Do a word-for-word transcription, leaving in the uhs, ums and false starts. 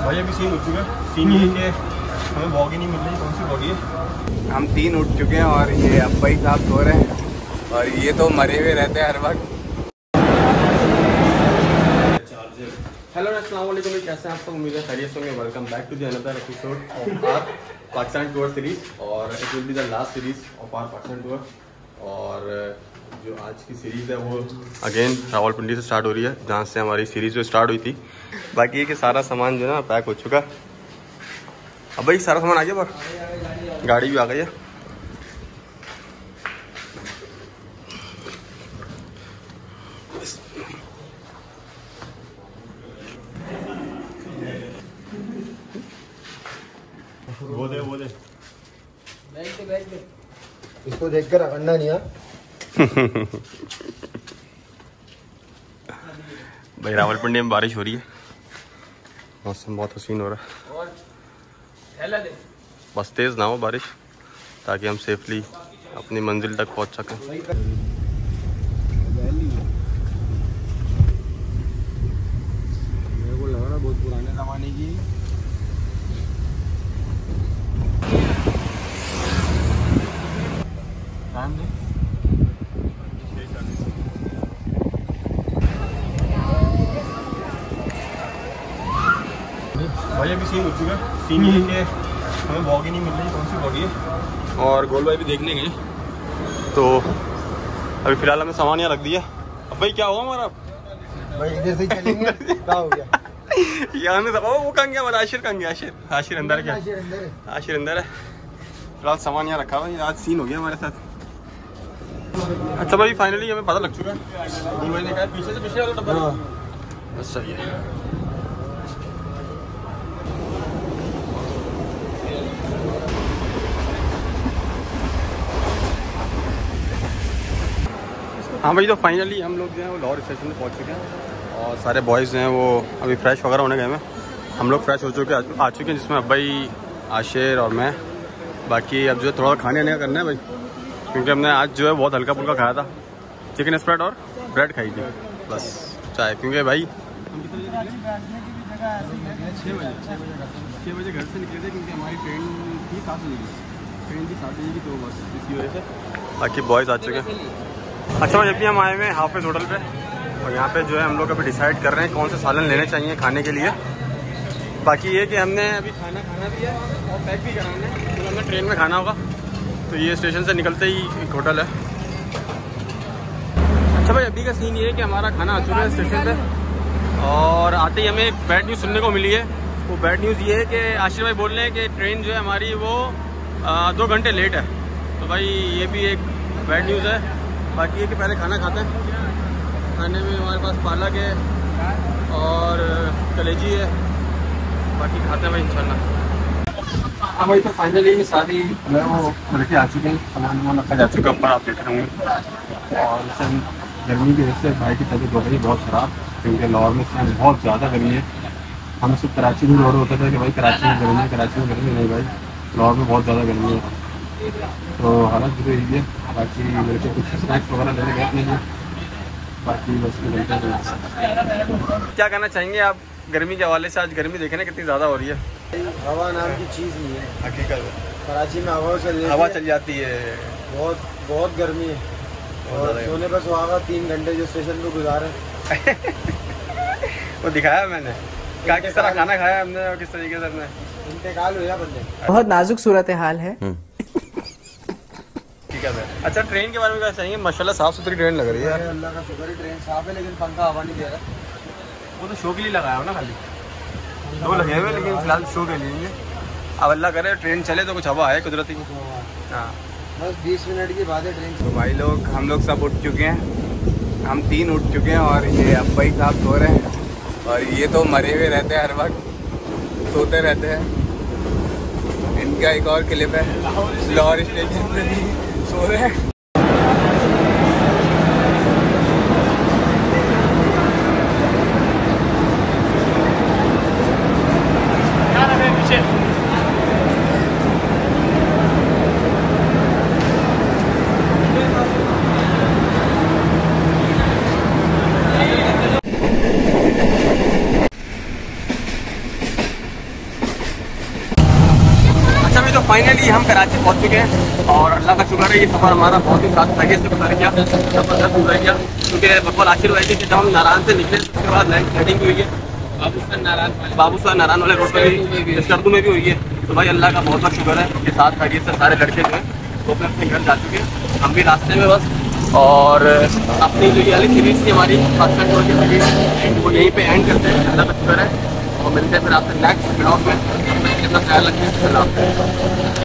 भाई अभी सीन उठ चुका है। सीन ये कि हमें बॉगी नहीं मिल रही। कौन सी बॉगी है? हम तीन उठ चुके हैं और ये अब्बाई साहब सो रहे हैं और ये तो मरे हुए रहते हैं हर वक्त। हेलो अस्सलाम वालेकुम, कैसे हैं आप सब? उम्मीद है खैरियत होंगे। Welcome back to the another episode of our Pakistan tour series और it will be the last series of our Pakistan tour. और जो आज की सीरीज़ है वो अगेन रावलपिंडी से स्टार्ट हो रही है, जहाँ से हमारी सीरीज़ जो स्टार्ट हुई थी। बाकी ये कि सारा सामान जो है ना पैक हो चुका है। अब भाई सारा सामान आ गया पर गाड़ी भी आ गई है। वो दे वो दे इसको देखकर अंडा नहीं है। भाई रावलपिंडी में बारिश हो रही है, मौसम बहुत हसीन हो रहा है। बस तेज़ ना हो बारिश ताकि हम सेफली अपनी मंजिल तक पहुंच सकें। मेरे को लग रहा बहुत पुराने ज़माने की। भाई अभी सीन उठ चुका है। सीन ये कि हमें बॉगी नहीं मिल रही। कौन सी बॉगी है? और गोल भाई भी देखने गए तो अभी फिलहाल हमें सामान यहाँ रख दिया। अब भाई क्या होगा हमारा? भाई इधर से चलेंगे। क्या हो गया? यहाँ में दबाओ। वो कहाँ गया? हमारा आशिर कहाँ गया? आशिर आशिर अंदर है क्या? आशिर अंदर है। फिलहाल सामान यहाँ रखा हुआ है। आज सीन हो गया हमारे साथ। अच्छा भाई फाइनली हमें पता लग चुका है। गोल भाई ने कहा पीछे से पीछे वाला डब्बा। बस सही है। हाँ भाई, तो फाइनली हम लोग जो हैं वो लाहौर स्टेशन पे पहुँच चुके हैं और सारे बॉयज़ हैं वो अभी फ्रेश वगैरह होने गए हैं। हम लोग फ्रेश हो चुके आ चुके हैं, जिसमें अब्बाई, आशिर और मैं। बाकी अब जो है थोड़ा खाने आने का करना है भाई, क्योंकि हमने आज जो है बहुत हल्का फुल्का खाया था। चिकन स्प्रेड और ब्रेड खाई थी बस, चाय। क्योंकि भाई छः बजे छः बजे घर से निकले थे, क्योंकि हमारी ट्रेन थी सात बजे की ट्रेन थी सात बजे की तो बस इसी वजह से बाकी बॉयज़ आ चुके हैं। अच्छा भाई, अभी हम आए हुए हैं हाफिज़ होटल पे और यहाँ पे जो है हम लोग अभी डिसाइड कर रहे हैं कौन से सालन लेने चाहिए खाने के लिए। बाकी ये कि हमने अभी खाना खाना भी है और पैक भी कराना है, तो हमें ट्रेन में खाना होगा। तो ये स्टेशन से निकलते ही एक होटल है। अच्छा भाई, अभी का सीन ये है कि हमारा खाना आ चुका है स्टेशन पे और आते ही हमें एक बैड न्यूज़ सुनने को मिली है। वो बैड न्यूज़ ये है कि आशिर भाई बोल रहे हैं कि ट्रेन जो है हमारी वो आ, दो घंटे लेट है। तो भाई ये भी एक बैड न्यूज़ है। बाकी ये कि पहले खाना खाते हैं। खाने में हमारे पास पालक है और कलेजी है। बाकी खाते हैं भाई इंशाल्लाह। हाँ भाई, तो फाइनली सारी मैं वो लड़के आ चुके हैं, सामान वामान रखा जा चुका है ऊपर, आप देख रहे होंगे। और सर गर्मी की वजह से भाई की तबीयत हो गई बहुत ख़राब, क्योंकि लाहौर में बहुत ज़्यादा गर्मी है। हम सिर्फ कराची में दौड़ होता था कि भाई कराची में गर्मी है, कराची में गर्मी नहीं भाई, लाहौर में बहुत ज़्यादा गर्मी है। तो हालत भी यही है। बाकी लड़के कुछ स्नैक्स वगैरह लेने गए नहीं है। बाकी बस क्या कहना चाहेंगे आप गर्मी के हवाले से? आज गर्मी देखें ना कितनी ज़्यादा हो रही है। हवा नाम की चीज़ नहीं है हकीकत। कराची में हवा चल हवा चल जाती है, बहुत बहुत गर्मी है। और सोने पर सुहागा तीन घंटे जो स्टेशन पे गुजारे वो दिखाया मैंने, क्या किस तरह खाना खाया हमने और किस तरीके से हमने इंतकाल हुआ बंदे। बहुत नाजुक सूरत हाल है। अच्छा, ट्रेन के बारे में क्या चाहिए? माशाल्लाह साफ़ सुथरी ट्रेन लग रही है। अल्लाह का शुक्र है ट्रेन साफ है, लेकिन पंखा हवा नहीं दे रहा। वो तो शो के लिए लगाया हो ना, खाली दो लगे हुए, लेकिन फिलहाल शो के लिए। अब अल्लाह करे ट्रेन चले तो कुछ हवा है कुदरती। हाँ बस बीस मिनट की बात है ट्रेन। तो भाई लोग हम लोग सब उठ चुके हैं, हम तीन उठ चुके हैं और ये अब्बाई साहब सो रहे हैं और ये तो मरे हुए रहते हैं, हर वक्त सोते रहते हैं। इनका एक और क्लिप है, लाहौर स्टेशन पे सो रहे हैं। फाइनली हम कराची पहुंच चुके हैं और अल्लाह का शुक्र है ये सफ़र हमारा बहुत ही साथ लगे से गुजर गया, जबरदस्त गुजर गया। क्योंकि बकौल आखिर वैसे कि जब हम नारायण से निकले उसके बाद लैंडिंग हुई है बाबूसार नारायण बाबूसार नारायण वाले रोड पर भी, स्कर्दू में भी हुई है। तो भाई अल्लाह का बहुत बहुत शुक्र है कि साथ खैरियत से सारे लड़के जो हैं वो अपने अपने घर जा चुके हैं, हम भी रास्ते में बस। और अपनी जो ये वाली सीरीज़ थी हमारी पाकिस्तान टूर की सीरीज़ वो यहीं पे एंड करते हैं, अल्लाह का शुक्र है। और मिलते हैं फिर आपसे नेक्स्ट ब्लॉग में, अपना ख्याल रखिए।